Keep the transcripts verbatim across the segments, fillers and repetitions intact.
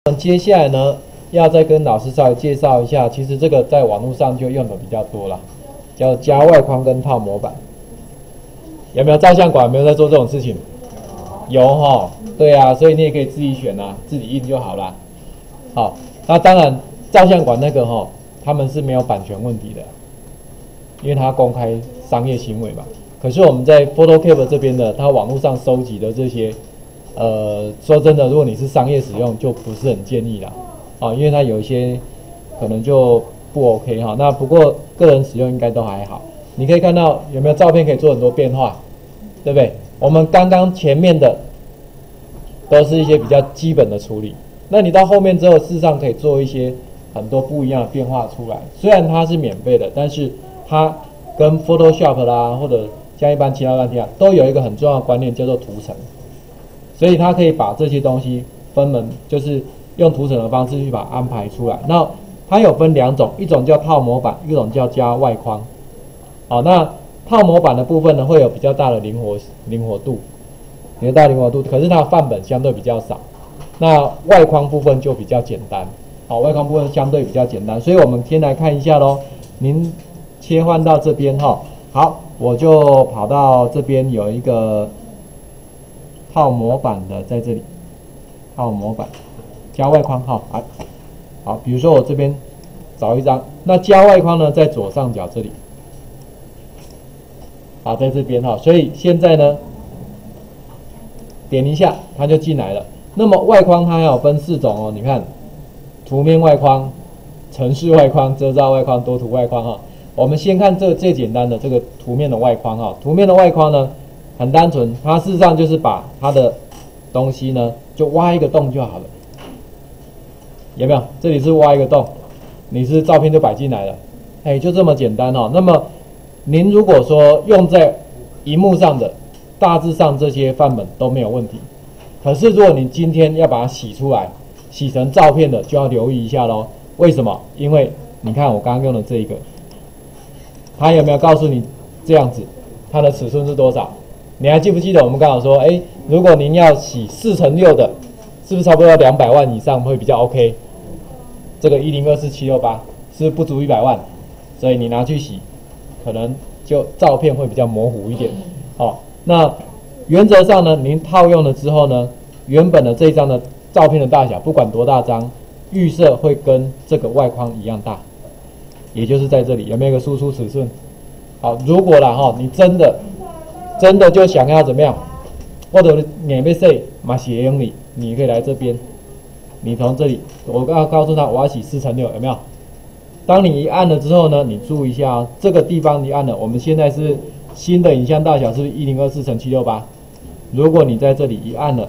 接下来呢，要再跟老师稍微介绍一下，其实这个在网络上就用的比较多了，叫加外框跟套模板。有没有照相馆有没有在做这种事情？有哈，对啊，所以你也可以自己选啊，自己印就好啦。好，那当然照相馆那个哈，他们是没有版权问题的，因为它公开商业行为嘛。可是我们在 PhotoCap 这边的，它网络上收集的这些。呃，说真的，如果你是商业使用，就不是很建议啦，啊，因为它有一些可能就不 OK 哈。那不过个人使用应该都还好。你可以看到有没有照片可以做很多变化，对不对？我们刚刚前面的都是一些比较基本的处理，那你到后面之后，事实上可以做一些很多不一样的变化出来。虽然它是免费的，但是它跟 Photoshop 啦，或者像一般其他软件啊，都有一个很重要的观念，叫做图层。所以它可以把这些东西分门，就是用图层的方式去把它安排出来。那它有分两种，一种叫套模板，一种叫加外框。好，那套模板的部分呢，会有比较大的灵活灵活度，比较大灵活度，可是它的范本相对比较少。那外框部分就比较简单。好，外框部分相对比较简单，所以我们先来看一下咯。您切换到这边哈，好，我就跑到这边有一个。套模板的在这里，套模板加外框哈，好，好，比如说我这边找一张，那加外框呢在左上角这里，好，在这边哈，所以现在呢点一下它就进来了。那么外框它还有分四种哦，你看图面外框、程式外框、遮罩外框、多图外框哈。我们先看这个最简单的这个图面的外框哈，图面的外框呢。很单纯，它事实上就是把它的东西呢，就挖一个洞就好了，有没有？这里是挖一个洞，你是照片就摆进来了，哎，就这么简单哦。那么您如果说用在荧幕上的，大致上这些范本都没有问题。可是如果你今天要把它洗出来，洗成照片的，就要留意一下咯。为什么？因为你看我刚刚用的这一个，它有没有告诉你这样子，它的尺寸是多少？你还记不记得我们刚好说，哎，如果您要洗四乘六的，是不是差不多要两百万以上会比较 OK？ 这个一零二四七六八是不是不足一百万？所以你拿去洗，可能就照片会比较模糊一点。哦，那原则上呢，您套用了之后呢，原本的这一张的照片的大小，不管多大张，预设会跟这个外框一样大，也就是在这里有没有一个输出尺寸？好，如果啦哈，你真的。真的就想要怎么样？或者你要洗嘛是用你，你可以来这边，你从这里，我要告诉他我要洗四乘六，有没有？当你一按了之后呢，你注意一下哦，这个地方你按了，我们现在是新的影像大小是一零二四乘七六八。如果你在这里一按了，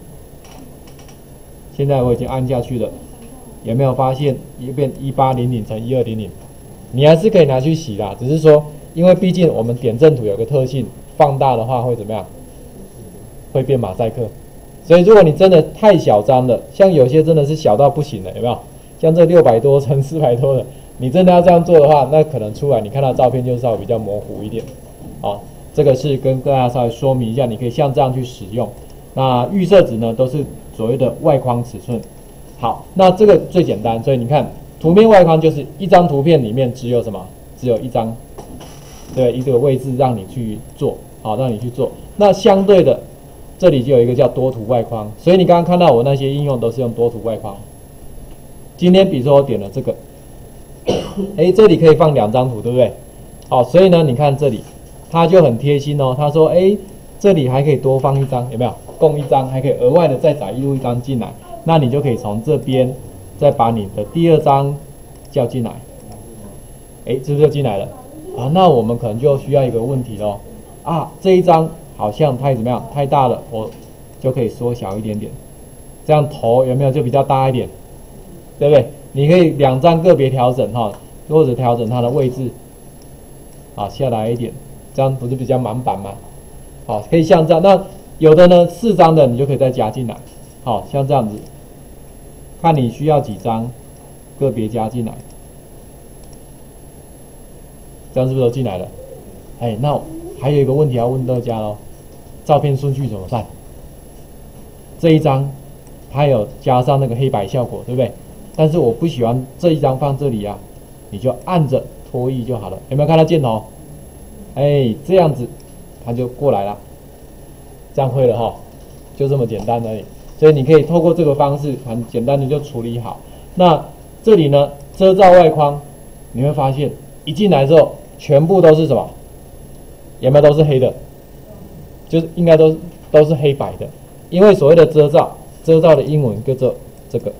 现在我已经按下去了，有没有发现一变一八零零乘一二零零？你还是可以拿去洗啦，只是说，因为毕竟我们点阵图有个特性。放大的话会怎么样？会变马赛克。所以如果你真的太小张了，像有些真的是小到不行的，有没有？像这六百多乘四百多的，你真的要这样做的话，那可能出来你看到照片就稍微比较模糊一点。哦，这个是跟大家稍微说明一下，你可以像这样去使用。那预设值呢，都是所谓的外框尺寸。好，那这个最简单，所以你看图面外框就是一张图片里面只有什么？只有一张，对，一个位置让你去做。好，让你去做。那相对的，这里就有一个叫多图外框，所以你刚刚看到我那些应用都是用多图外框。今天比如说我点了这个，哎，这里可以放两张图，对不对？好，所以呢，你看这里，它就很贴心哦。他说，哎，这里还可以多放一张，有没有？共一张，还可以额外的再载入一张进来，那你就可以从这边再把你的第二张叫进来，哎，是不是就进来了？啊，那我们可能就需要一个问题咯。啊，这一张好像太怎么样？太大了，我就可以缩小一点点，这样头有没有就比较大一点，对不对？你可以两张个别调整哈，或者调整它的位置，好下来一点，这样不是比较满版吗？好，可以像这样。那有的呢，四张的你就可以再加进来，好像这样子，看你需要几张，个别加进来，这样是不是都进来了？哎，那还有一个问题要问大家咯，照片顺序怎么办？这一张它有加上那个黑白效果，对不对？但是我不喜欢这一张放这里啊，你就按着拖曳就好了。有没有看到箭头？哎，这样子它就过来了，这样会了哈，就这么简单而已。所以你可以透过这个方式很简单的就处理好。那这里呢，遮罩外框，你会发现一进来之后，全部都是什么？有没有都是黑的？就是应该都都是黑白的，因为所谓的遮罩，遮罩的英文叫做这个。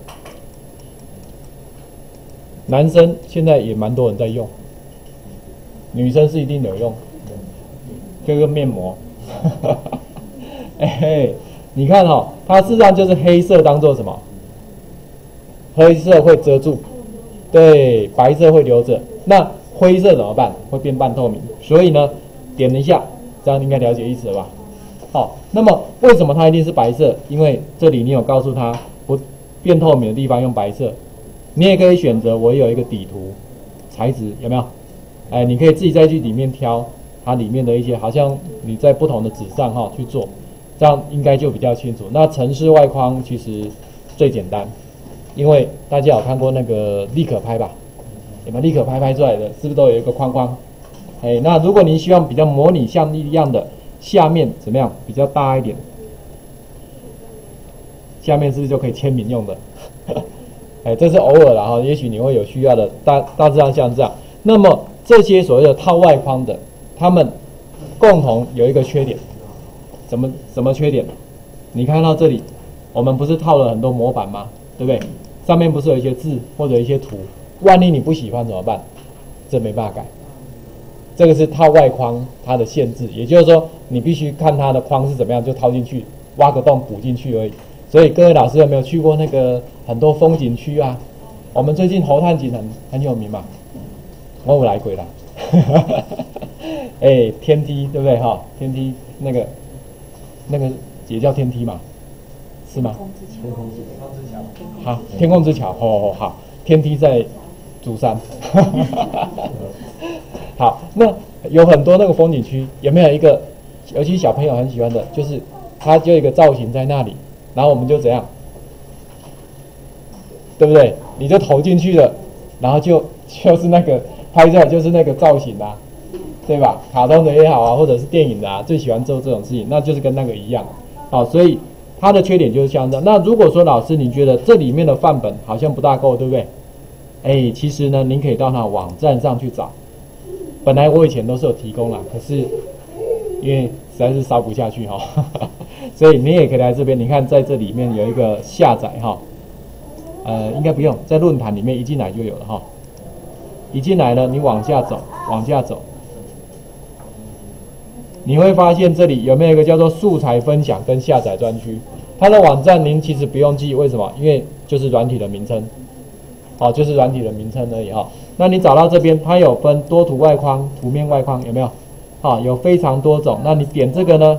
男生现在也蛮多人在用，女生是一定有用，这个面膜。哎嘿，你看哦，它事实上就是黑色当做什么？黑色会遮住，对，白色会留着。那灰色怎么办？会变半透明。所以呢，点一下，这样应该了解意思了吧？好，那么为什么它一定是白色？因为这里你有告诉他不变透明的地方用白色。你也可以选择我有一个底图材质，有没有？哎，你可以自己再去里面挑它里面的一些，好像你在不同的纸上哈去做，这样应该就比较清楚。那城市外框其实最简单，因为大家有看过那个立可拍吧？有没有立可拍拍出来的？是不是都有一个框框？哎，那如果你希望比较模拟像一样的，下面怎么样？比较大一点，下面是不是就可以签名用的？哎，这是偶尔啦哈，也许你会有需要的，大大致上像这样。那么这些所谓的套外框的，他们共同有一个缺点，什么什么缺点？你看到这里，我们不是套了很多模板吗？对不对？上面不是有一些字或者一些图，万一你不喜欢怎么办？这没办法改。这个是套外框它的限制，也就是说你必须看它的框是怎么样就套进去，挖个洞补进去而已。所以各位老师有没有去过那个很多风景区啊？我们最近猴探景很很有名嘛，我有来过啦。哎，天梯对不对哈？天梯那个那个也叫天梯嘛，是吗？天空之桥。好，天空之桥，哦哦好，天梯在竹山。好，那有很多那个风景区，有没有一个，尤其小朋友很喜欢的，就是它就有一个造型在那里。然后我们就怎样，对不对？你就投进去了，然后就就是那个拍出来就是那个造型啊，对吧？卡通的也好啊，或者是电影的啊，最喜欢做这种事情，那就是跟那个一样。好，所以它的缺点就是像这样。那如果说老师你觉得这里面的范本好像不大够，对不对？哎，其实呢，您可以到它网站上去找。本来我以前都是有提供啦，可是因为实在是烧不下去哈。所以你也可以来这边，你看在这里面有一个下载哈，呃，应该不用，在论坛里面一进来就有了哈。一进来呢，你往下走，往下走，你会发现这里有没有一个叫做素材分享跟下载专区？它的网站您其实不用记，为什么？因为就是软体的名称，好，就是软体的名称而已哈。那你找到这边，它有分多图外框、图面外框，有没有？好，有非常多种。那你点这个呢？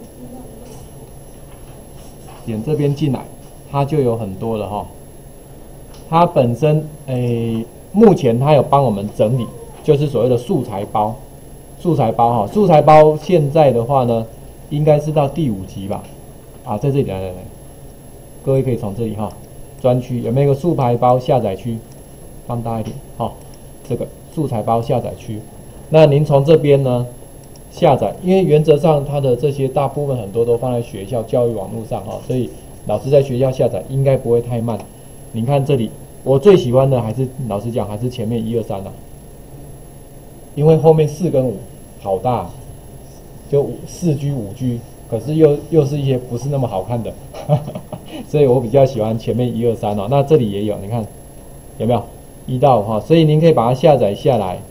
点这边进来，它就有很多了哈。它本身诶，目前它有帮我们整理，就是所谓的素材包。素材包哈，素材包现在的话呢，应该是到第五集吧。啊，在这里来来来，各位可以从这里哈，专区有没有一个素材包下载区？放大一点哈，这个素材包下载区。那您从这边呢？下载，因为原则上它的这些大部分很多都放在学校教育网络上哈，所以老师在学校下载应该不会太慢。你看这里，我最喜欢的还是老实讲还是前面一二三啦，因为后面四跟五好大，就四 G 五 G， 可是又又是一些不是那么好看的，所以我比较喜欢前面一二三哦。那这里也有，你看有没有一到五哈？所以您可以把它下载下来。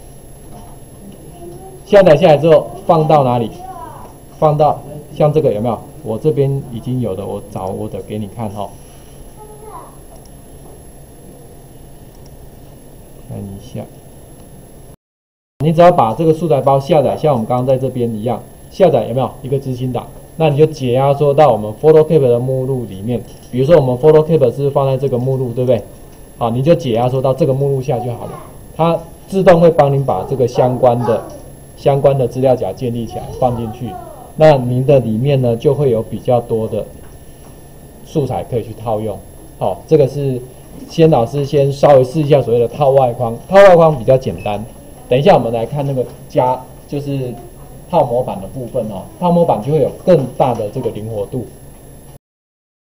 下载下来之后放到哪里？放到像这个有没有？我这边已经有的，我找我的给你看哈。看一下，你只要把这个素材包下载，像我们刚刚在这边一样，下载有没有一个执行档？那你就解压缩到我们 PhotoCap 的目录里面。比如说我们 PhotoCap 是放在这个目录，对不对？好，你就解压缩到这个目录下就好了，它自动会帮您把这个相关的。相关的资料夹建立起来放进去，那您的里面呢就会有比较多的素材可以去套用。好、哦，这个是先老师先稍微试一下所谓的套外框，套外框比较简单。等一下我们来看那个加就是套模板的部分哦，套模板就会有更大的这个灵活度。